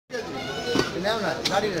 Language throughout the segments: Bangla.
নাও না গাড়ি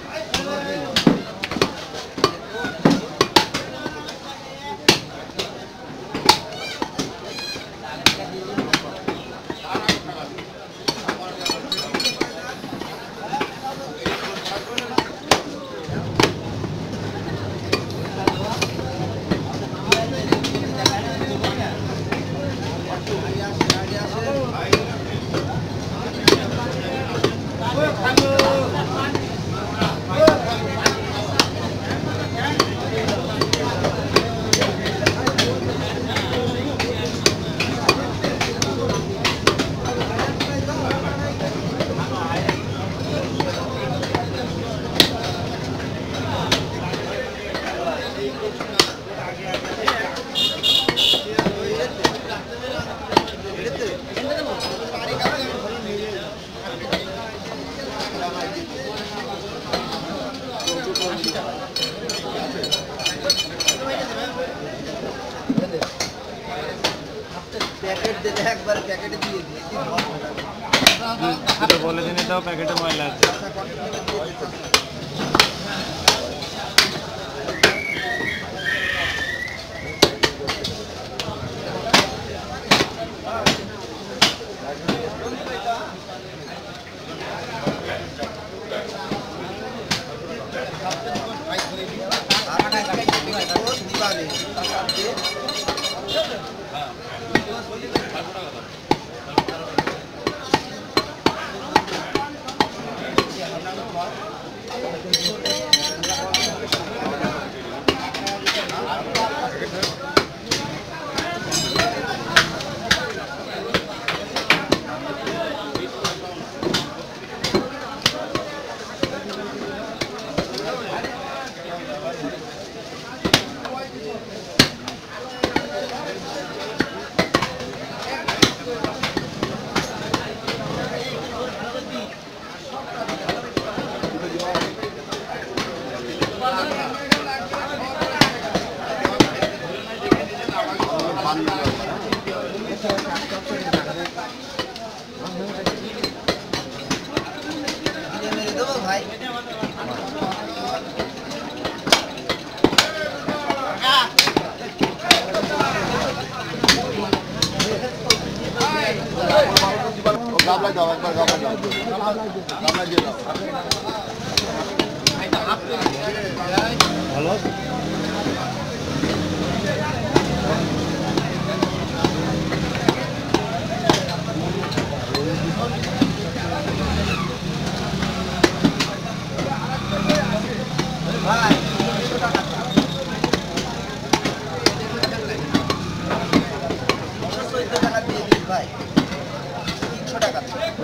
पैकेट दे दे एक बार पैकेट दिए तो बोले दिन तो पैकेट मैला भाई गामला जाओ एक बार गामला जाओ गामला দিয়ে দাও ভালো ভাই 300 টাকা 300 টাকা দিয়ে দিন ভাই 300 টাকা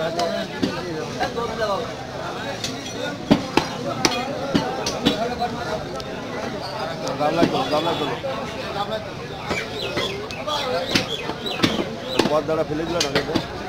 गामला चलो बहुत बड़ा फिले दिला